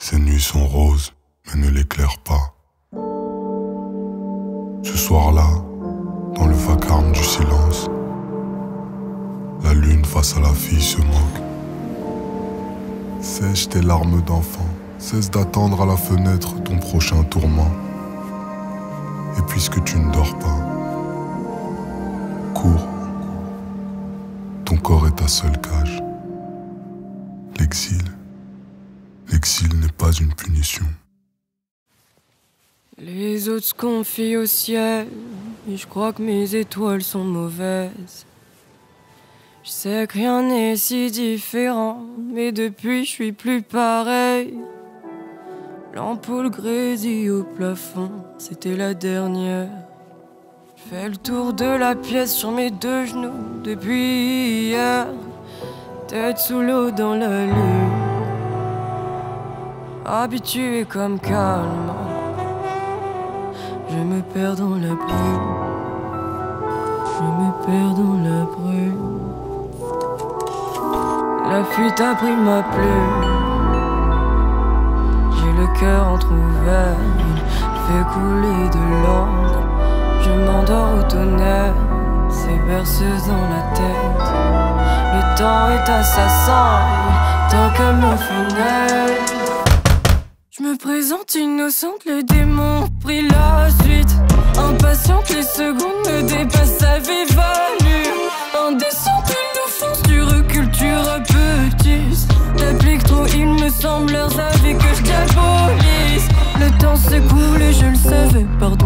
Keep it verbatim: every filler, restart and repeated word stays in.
Ces nuits sont roses, mais ne l'éclairent pas. Ce soir-là, dans le vacarme du silence, la lune face à la fille se moque. Sèche tes larmes d'enfant, cesse d'attendre à la fenêtre ton prochain tourment. Et puisque tu ne dors pas, cours. Ton corps est ta seule cage. L'exil, l'exil n'est pas une punition. Les autres se confient au ciel, et je crois que mes étoiles sont mauvaises. Je sais que rien n'est si différent, mais depuis je suis plus pareil. L'ampoule grésille au plafond, c'était la dernière. Je fais le tour de la pièce sur mes deux genoux depuis hier. Tête sous l'eau dans la lune, habitué comme calme. Je me perds dans la brume, je me perds dans la brume. La fuite a pris ma plume, j'ai le cœur entrouvert, il fait couler de l'encre. Je m'endors au tonnerre, ces berceuses dans la tête. Le temps est assassin, il toque à ma fenêtre. Je me présente innocente, le démon prit la suite. Impatiente, les secondes me dépassent à vive allure. Indécente, une offense, du recul, tu rapetisse. T'appliques trop, il me semble, leurs avis que je diabolise. Le temps s'écoule et je le savais, pardon.